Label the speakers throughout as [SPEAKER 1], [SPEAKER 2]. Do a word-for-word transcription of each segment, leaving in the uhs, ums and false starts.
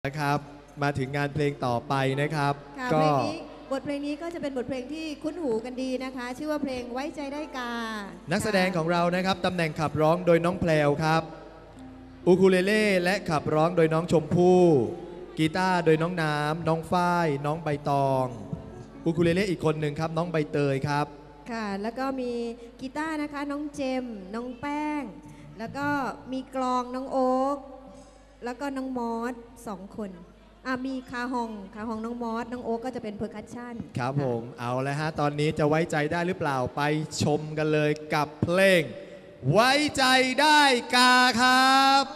[SPEAKER 1] นะครับมาถึงงานเพลงต่อไปนะครับ
[SPEAKER 2] ก็บทเพลงนี้ก็จะเป็นบทเพลงที่คุ้นหูกันดีนะคะชื่อว่าเพลงไว้ใจได้กา
[SPEAKER 1] นักแสดงของเรานะครับตำแหน่งขับร้องโดยน้องแพรวครับอูคูเลเล่และขับร้องโดยน้องชมพู่กีตาร์โดยน้องน้ำน้องฝ้ายน้องใบตองอูคูเลเล่อีกคนหนึ่งครับน้องใบเตยครับ
[SPEAKER 2] ค่ะแล้วก็มีกีตาร์นะคะน้องเจมน้องแป้งแล้วก็มีกลองน้องโอ๊กแล้วก็น้องมอสสองคนอ่ะมีคาฮองคาฮองน้องมอสน้องโอ๊กก็จะเป็นเพอร์คัชชั่น
[SPEAKER 1] ครับผมเอาแล้วฮะตอนนี้จะไว้ใจได้หรือเปล่าไปชมกันเลยกับเพลงไว้ใจได้กาครับ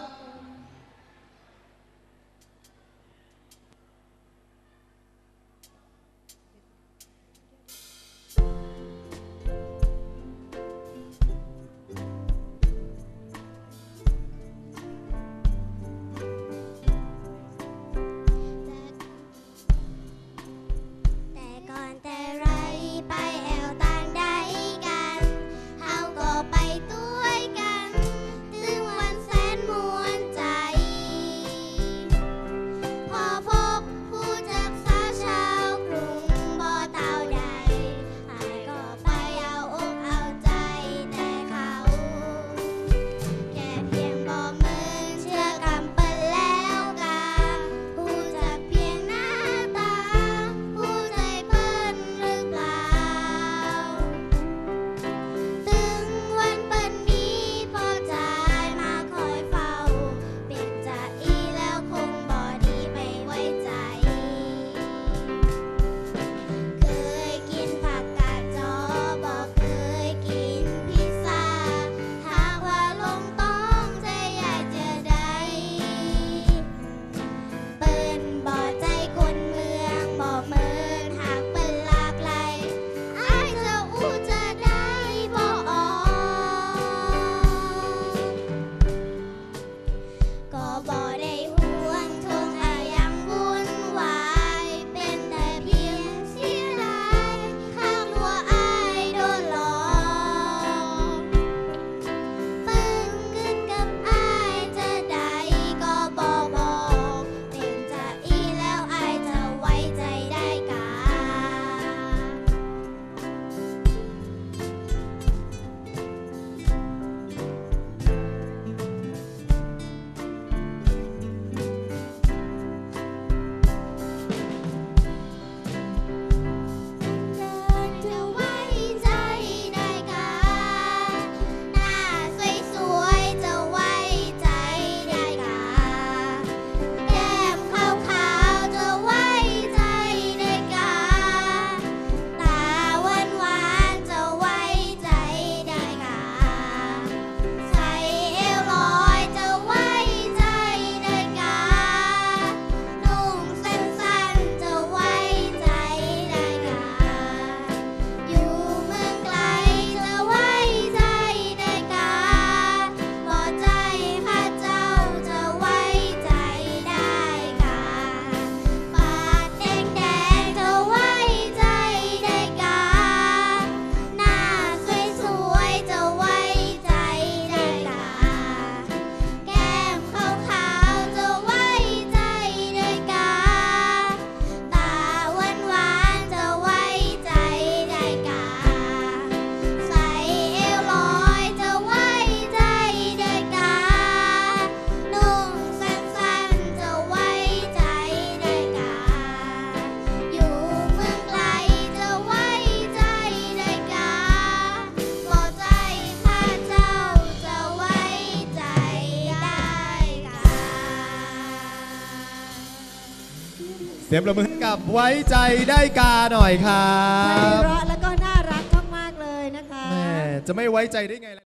[SPEAKER 1] เสียงประมือกับไว้ใจได้กาหน่อยครับ
[SPEAKER 2] ไพเราะแล้วก็น่ารักมากๆเลยนะคะ
[SPEAKER 1] แม่จะไม่ไว้ใจได้ไง